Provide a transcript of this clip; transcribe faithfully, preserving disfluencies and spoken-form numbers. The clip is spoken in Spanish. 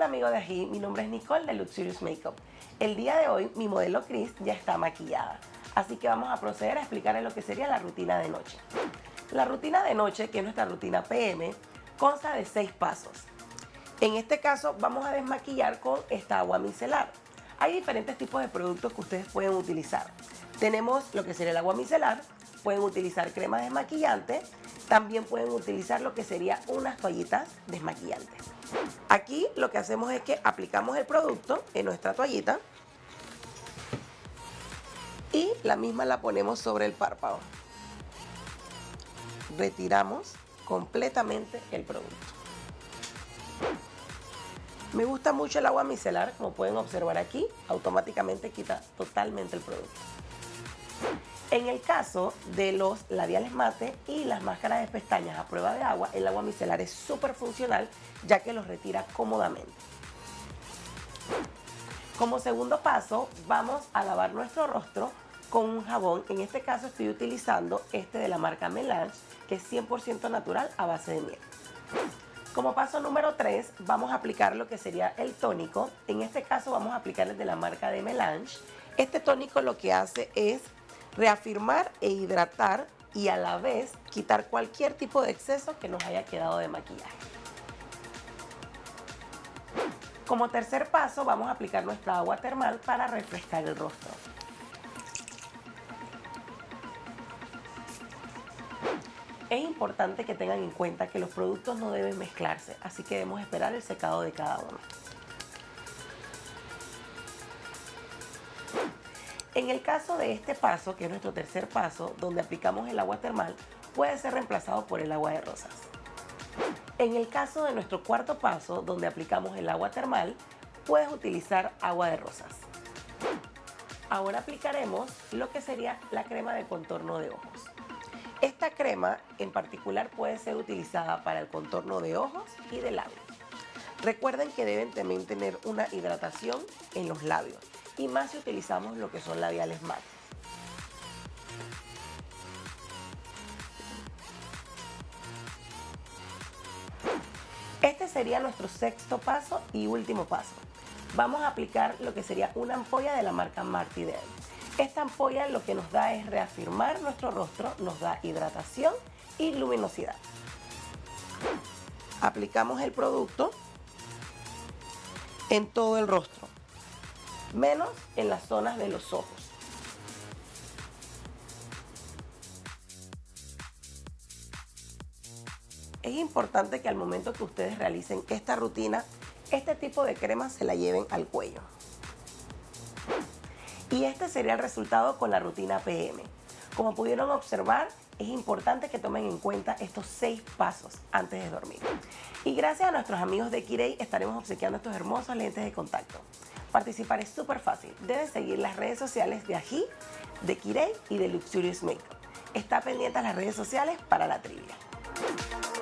Hola amigo de Ají, mi nombre es Nicole de Luxurious Makeup. El día de hoy mi modelo Chris ya está maquillada, así que vamos a proceder a explicarles lo que sería la rutina de noche. La rutina de noche, que es nuestra rutina P M, consta de seis pasos. En este caso vamos a desmaquillar con esta agua micelar. Hay diferentes tipos de productos que ustedes pueden utilizar. Tenemos lo que sería el agua micelar, pueden utilizar crema desmaquillante, también pueden utilizar lo que sería unas toallitas desmaquillantes. Aquí lo que hacemos es que aplicamos el producto en nuestra toallita y la misma la ponemos sobre el párpado. Retiramos completamente el producto. Me gusta mucho el agua micelar, como pueden observar aquí, automáticamente quita totalmente el producto. En el caso de los labiales mate y las máscaras de pestañas a prueba de agua, el agua micelar es súper funcional ya que los retira cómodamente. Como segundo paso, vamos a lavar nuestro rostro con un jabón. En este caso estoy utilizando este de la marca Melange, que es cien por ciento natural a base de miel. Como paso número tres, vamos a aplicar lo que sería el tónico. En este caso vamos a aplicar el de la marca de Melange. Este tónico lo que hace es reafirmar e hidratar y a la vez quitar cualquier tipo de exceso que nos haya quedado de maquillaje. Como tercer paso vamos a aplicar nuestra agua termal para refrescar el rostro. Es importante que tengan en cuenta que los productos no deben mezclarse, así que debemos esperar el secado de cada uno. En el caso de este paso, que es nuestro tercer paso, donde aplicamos el agua termal, puede ser reemplazado por el agua de rosas. En el caso de nuestro cuarto paso, donde aplicamos el agua termal, puedes utilizar agua de rosas. Ahora aplicaremos lo que sería la crema de contorno de ojos. Esta crema en particular puede ser utilizada para el contorno de ojos y de labios. Recuerden que deben también tener una hidratación en los labios, y más si utilizamos lo que son labiales mates. Este sería nuestro sexto paso y último paso. Vamos a aplicar lo que sería una ampolla de la marca Marty Dell. Esta ampolla lo que nos da es reafirmar nuestro rostro, nos da hidratación y luminosidad. Aplicamos el producto en todo el rostro, menos en las zonas de los ojos. Es importante que al momento que ustedes realicen esta rutina, este tipo de crema se la lleven al cuello. Y este sería el resultado con la rutina P M. Como pudieron observar, es importante que tomen en cuenta estos seis pasos antes de dormir. Y gracias a nuestros amigos de Kirei estaremos obsequiando estos hermosos lentes de contacto. Participar es súper fácil. Deben seguir las redes sociales de Ají, de Kirei y de Luxurious Makeup. Está pendiente a las redes sociales para la trivia.